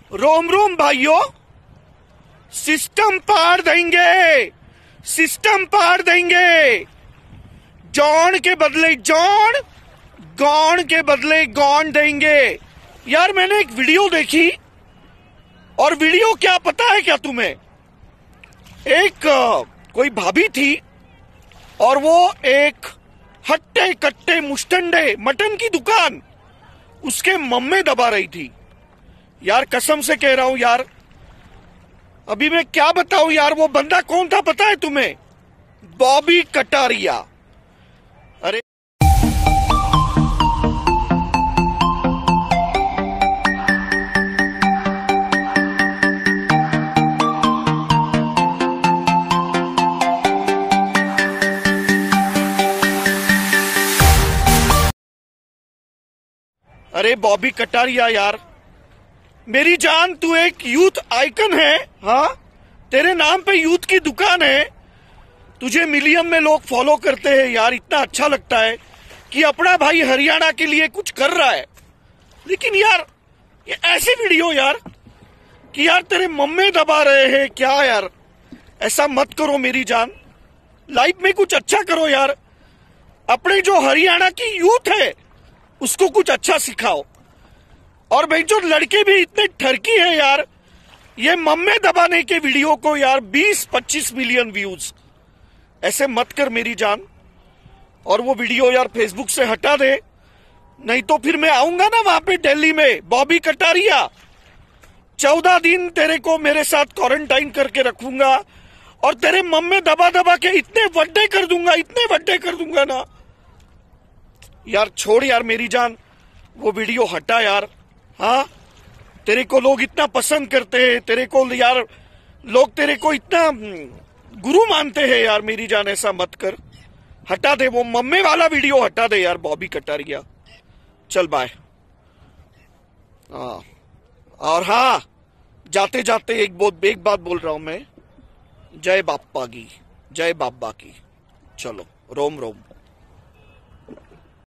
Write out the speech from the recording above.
रोम रोम भाइयों, सिस्टम पार देंगे, सिस्टम पार देंगे। जॉन के बदले जॉन, गॉन के बदले गॉन देंगे। यार मैंने एक वीडियो देखी, और वीडियो क्या पता है क्या तुम्हें? एक कोई भाभी थी और वो एक हट्टे कट्टे मुस्टंडे मटन की दुकान उसके मम्मे दबा रही थी। यार कसम से कह रहा हूं यार, अभी मैं क्या बताऊं यार, वो बंदा कौन था पता है तुम्हें? बॉबी कटारिया। अरे अरे बॉबी कटारिया यार, मेरी जान, तू एक यूथ आइकन है। हाँ, तेरे नाम पे यूथ की दुकान है, तुझे मिलियन में लोग फॉलो करते हैं यार। इतना अच्छा लगता है कि अपना भाई हरियाणा के लिए कुछ कर रहा है। लेकिन यार ये ऐसी वीडियो यार कि यार तेरे मम्मे दबा रहे हैं क्या यार? ऐसा मत करो मेरी जान, लाइफ में कुछ अच्छा करो यार। अपने जो हरियाणा की यूथ है उसको कुछ अच्छा सिखाओ। और भाई जो लड़के भी इतने ठरकी है यार, ये मम्मे दबाने के वीडियो को यार 20-25 मिलियन व्यूज, ऐसे मत कर मेरी जान। और वो वीडियो यार फेसबुक से हटा दे, नहीं तो फिर मैं आऊंगा ना वहां पे दिल्ली में, बॉबी कटारिया, 14 दिन तेरे को मेरे साथ क्वारंटाइन करके रखूंगा और तेरे मम्मे दबा दबा के इतने वड्डे कर दूंगा, इतने वड्डे कर दूंगा ना यार। छोड़ यार मेरी जान, वो वीडियो हटा यार। हाँ, तेरे को लोग इतना पसंद करते हैं, तेरे को यार लोग तेरे को इतना गुरु मानते हैं यार। मेरी जान ऐसा मत कर, हटा दे वो मम्मे वाला वीडियो, हटा दे यार बॉबी कटारिया। चल बाय। हाँ, और हाँ, जाते जाते एक बात बोल रहा हूं मैं, जय बाप्पा की, जय बाबा की। चलो, रोम रोम।